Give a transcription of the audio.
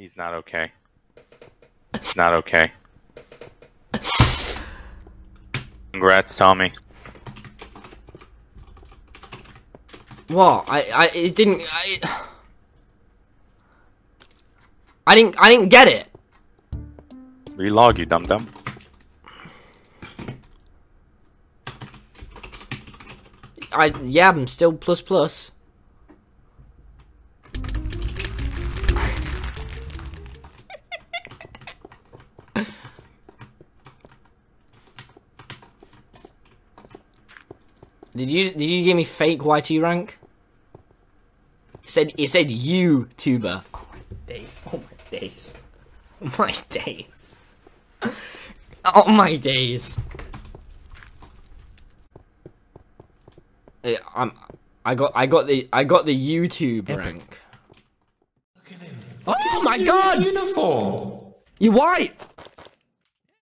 He's not okay. It's not okay. Congrats, Tommy. What? It didn't. I didn't get it. Relog, you dum dum. Yeah, I'm still plus. Did you give me fake YT rank? It said YouTuber. Oh my days. Oh my days. Oh my days. Oh my days. I got the YouTube rank. Look at him. Oh my god! Uniform. You white.